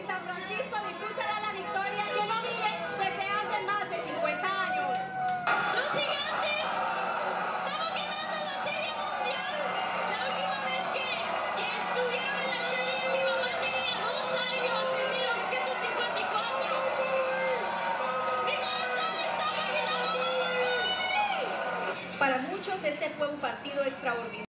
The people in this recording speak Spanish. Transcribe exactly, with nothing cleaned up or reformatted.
San Francisco disfrutará la victoria que no vive desde hace más de cincuenta años. Los gigantes estamos ganando la Serie Mundial. La última vez que, que estuvieron en la serie, mi mamá tenía dos años, en mil novecientos cincuenta y cuatro. ¡Mi corazón está palpitando! Para muchos este fue un partido extraordinario.